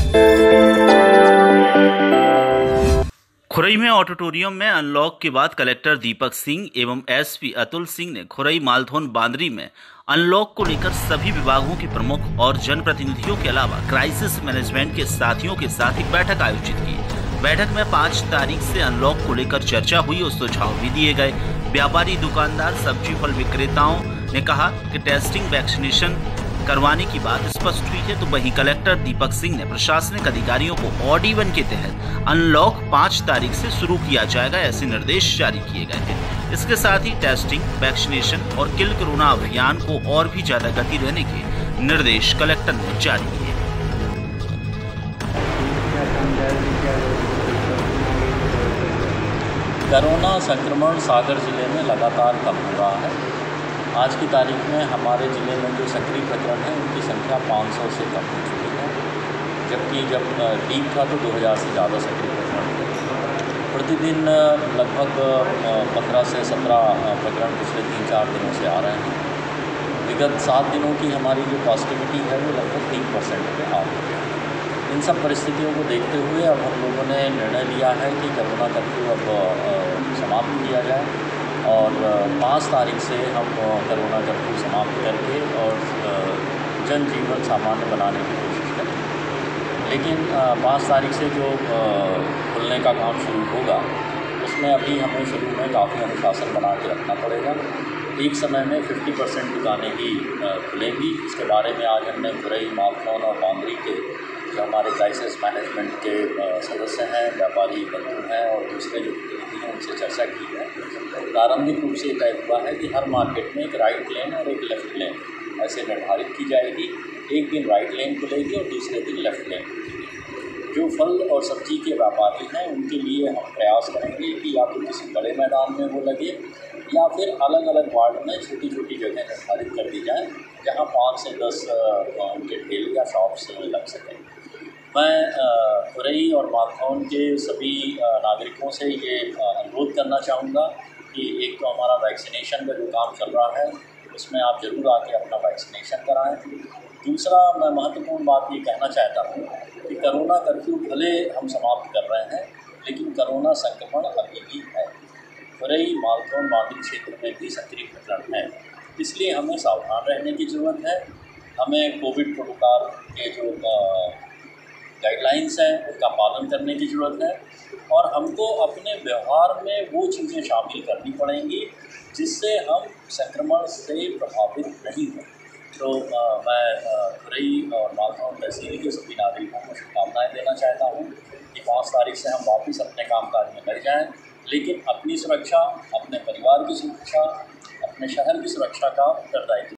खुरई में ऑडिटोरियम में अनलॉक के बाद कलेक्टर दीपक सिंह एवं एसपी अतुल सिंह ने खुरई मालथौन बांदरी में अनलॉक को लेकर सभी विभागों के प्रमुख और जनप्रतिनिधियों के अलावा क्राइसिस मैनेजमेंट के साथियों के साथ एक बैठक आयोजित की। बैठक में 5 तारीख से अनलॉक को लेकर चर्चा हुई और सुझाव भी दिए गए। व्यापारी, दुकानदार, सब्जी फल विक्रेताओं ने कहा कि टेस्टिंग, वैक्सीनेशन करवाने की बात स्पष्ट हुई है। तो वहीं कलेक्टर दीपक सिंह ने प्रशासनिक अधिकारियों को ऑड इवन के तहत अनलॉक 5 तारीख से शुरू किया जाएगा, ऐसे निर्देश जारी किए गए हैं। इसके साथ ही टेस्टिंग, वैक्सीनेशन और किल कोरोना अभियान को और भी ज्यादा गति देने के निर्देश कलेक्टर ने जारी किए। कोरोना संक्रमण सागर जिले में लगातार कम हो रहा है। आज की तारीख में हमारे ज़िले में जो सक्रिय प्रकरण हैं उनकी संख्या 500 से कम हो चुकी है, जबकि जब पीक था तो 2000 से ज़्यादा सक्रिय प्रकरण थे। प्रतिदिन लगभग 15 से 17 प्रकरण पिछले 3-4 दिनों से आ रहे हैं। विगत 7 दिनों की हमारी जो पॉजिटिविटी है वो लगभग 3% पे आ गई है। इन सब परिस्थितियों को देखते हुए अब हम लोगों ने निर्णय लिया है कि कोरोना कर्फ्यू अब समाप्त किया जाए और 5 तारीख से हम कोरोना कर्फ्यू समाप्त करके और जनजीवन सामान्य बनाने की कोशिश करें। लेकिन 5 तारीख से जो खुलने का काम शुरू होगा उसमें अभी हमें शुरू में काफ़ी अनुशासन बना के रखना पड़ेगा। एक समय में 50% दुकानें ही खुलेंगी। इसके बारे में आज हमने खुरई, मालथौन और बांदरी के जो हमारे क्राइसिस मैनेजमेंट के सदस्य हैं, व्यापारी बंधु हैं और दूसरे जो प्रतिनिधि हैं उनसे चर्चा की है। प्रारंभिक रूप से तय हुआ है कि हर मार्केट में एक राइट लेन और एक लेफ़्ट लेन ऐसे निर्धारित की जाएगी। एक दिन राइट लेन खुलेगी और दूसरे दिन लेफ़्ट लेन खुलेगी। जो फल और सब्जी के व्यापारी हैं उनके लिए हम प्रयास करेंगे कि या तो किसी बड़े मैदान में वो लगे या फिर अलग अलग वार्ड में छोटी छोटी जगह निर्धारित कर दी जाए जहाँ 5 से 10 उनके ठेले या शॉप्स लग सकें। मैं खुरई और मालथौन के सभी नागरिकों से ये अनुरोध करना चाहूँगा कि एक तो हमारा वैक्सीनेशन का जो काम चल रहा है उसमें आप ज़रूर आके अपना वैक्सीनेशन कराएं। दूसरा, मैं महत्वपूर्ण बात ये कहना चाहता हूँ कि कोरोना कर्फ्यू भले हम समाप्त कर रहे हैं लेकिन कोरोना संक्रमण अभी भी है। खुरई, मालथौन, बांदरी क्षेत्र में भी सक्रिय प्रकरण है, इसलिए हमें सावधान रहने की ज़रूरत है। हमें कोविड प्रोटोकॉल के जो गाइडलाइंस हैं उनका पालन करने की ज़रूरत है और हमको अपने व्यवहार में वो चीज़ें शामिल करनी पड़ेंगी जिससे हम संक्रमण से प्रभावित नहीं हों। तो मैं खुरई और मालथौन तहसील के सभी नागरिकों को शुभकामनाएँ देना चाहता हूँ कि 5 तारीख से हम वापस अपने कामकाज में लग जाएँ, लेकिन अपनी सुरक्षा, अपने परिवार की सुरक्षा, अपने शहर की सुरक्षा का उत्तरदायित्व